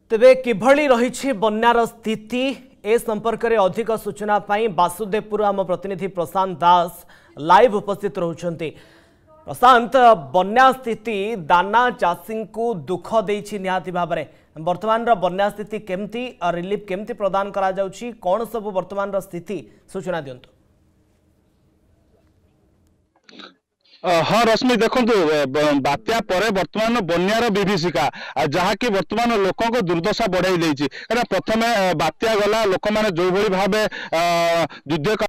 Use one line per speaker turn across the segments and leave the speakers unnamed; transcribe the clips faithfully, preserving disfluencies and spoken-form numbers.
तेबे किभली रही बन्यार स्थिति ए संपर्क में अधिक सूचना पाई बासुदेवपुर आम प्रतिनिधि प्रशांत दास लाइव उपस्थित रहउछन्ति। प्रशांत, बन्या स्थिति दाना चाषी को दुख देछि निहाती भाबरे वर्तमान बन्या स्थिति केमती रिलीफ केमती प्रदान करा जाउछि कोन सब वर्तमान स्थिति सूचना दियंतु।
हाँ रश्मि, देखो बात्या पर बर्तमान बन्यार विभीषिका जहाँकि बर्तमान लोकों को दुर्दशा बढ़ाई देछि। प्रथम बात्या गला लोक मैंने जो भली भावे युद्ध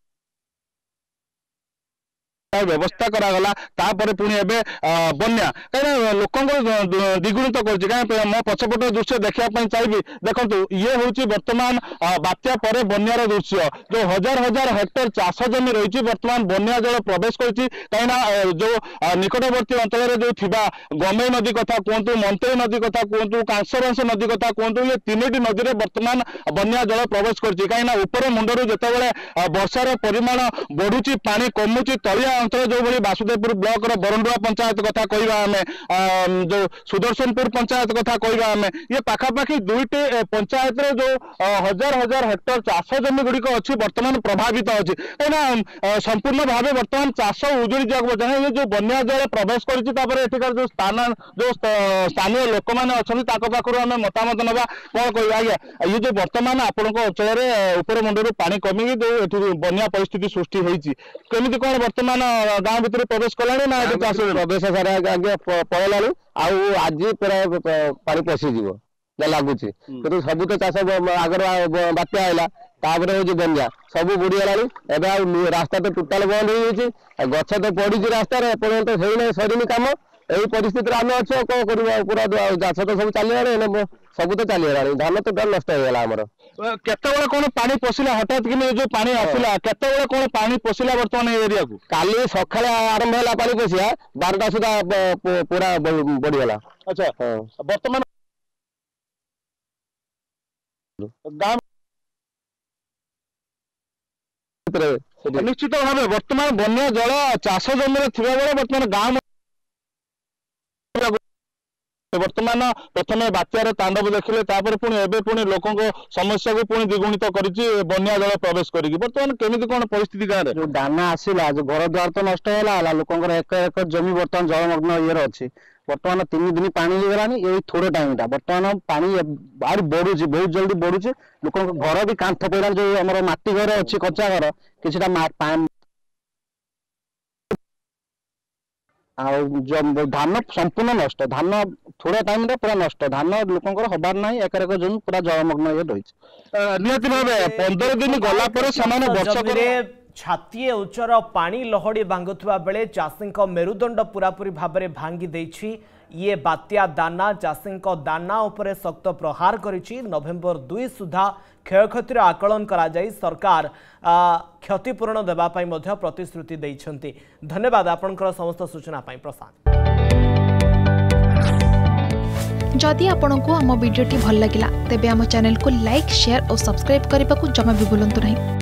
व्यवस्था करागला तापर पुणी एबे बन्या कहीं लोकों द्विगुणित कर मो पछपट दृश्य देखा चाहिए। देखो ये हूँ वर्तमान बात्या पर बन्यार दृश्य जो हजार हजार हेक्टर चाष जमी रही वर्तमान बन्या जल प्रवेश कहीं जो निकटवर्ती अंचल जो थिबा गमई नदी कथा कहतु, मंत्री नदी कथा कहतु, कांसरंश नदी कथा कहतु, ये तीन नदी में वर्तमान बन्या जल प्रवेश कहीं उपर मुंडर जितेबाला वर्षार परिमाण बढ़ुची पानी कमुची तलिया अंचल जो भली बासुदेवपुर ब्लॉक बरंडुआ पंचायत कथा कहवा आम जो सुदर्शनपुर पंचायत कथा कहवा आम ये पाखापाखि दुईटी पंचायत जो हजार हजार हेक्टर चाष जमी गुड़िक अच्छी वर्तमान प्रभावित अच्छी कहीं संपूर्ण भाव वर्तमान चाष उजुड़ी जाए ये जो बन्या जल प्रवेश कर जो स्थान जो स्थानीय लोक मैंने अच्छा पाखर आम मतामत नवा कौन कह आज्ञा ये जो वर्तमान आपण अंचल उपर मुंडर पानी कमिकी जो बन्या परिस्थिति सृष्टि होती केमी कौन वर्तमान गाँव भीतर प्रवेश कलानी ना चाष
प्रवेश सारा आगे पड़ला आज पूरा पानी पशिज लगुच कि सब तो चाष आगर बात्या है तापर हूँ बन्या सब बुड़ीगला रास्ता तो टोटाल बंद हो गछ तो पड़ी रास्ता एपर्तंत है सरीनी कम यही परिस्थिति आम अच्छे कौन कर पूरा चाष तो सब चलिए सब तो चलिए धान तो नष्ट होगा आमर
केतबेले कौन पानी पशिला हठात कि जो पानी आसला केतबेले कौन पानी पशिला वर्तमान एरिया को
काली सकाଳେ आरंभ है पानी पशिया बारटा सुधा पूरा बढ़ीगला।
अच्छा वर्तमान गाँव निश्चित भाव वर्तमान बन्या जल चाष जमी थी वर्तमान गाँव वर्तमान प्रथम बात्यार तांडव देखिले तापर पुणी एबे पुणी लोकों समस्या को पुणी द्विगुणित करिछि बन्या जल प्रवेश करिछि वर्तमान केमिति कोन परिस्थिति गाँव रे जो
दाना आसिला जो घर द्वार तो नष्ट होला लोकंकर एक एकर जमी वर्तमान जलमग्न ये अच्छी वर्तमान तीन दिन पानी गलानी यही थोड़े टाइम टा वर्तमान पानी आर बढ़ुची बहुत जल्दी बढ़ुची लोक घर भी कांथ पड़ा जो आम मटी घर अच्छी कच्चा घर कि धान संपूर्ण नष्ट धान थोड़ा टाइम रे पूरा नष्ट धान लोकंकर हबार ना एकर एक जमी पूरा जलमग्न ये रही
निहति भावे पंद्रह दिन गला पर समान वर्षा
छातीए उच्चर पानी लहड़ी भांगुवा बेले चाषी मेरुदंड पूरापूरी भाव में भांगी देछि। ये बात्या दाना चाषी दाना उपरे सख्त प्रहार करिछि। नवेम्बर दुई सुधा क्षयक्षतिर आकलन करा जाई सरकार क्षतिपूरण देबा पई मध्य प्रतिश्रुति दैछन्ति। धन्यवाद आपनकर समस्त सूचना पई प्रशांत।
जदि आपंक आम भिडी भल लगा तेब आम चैनल को लाइक शेयर और सब्सक्राइब करने को जमा भी भूलु नहीं।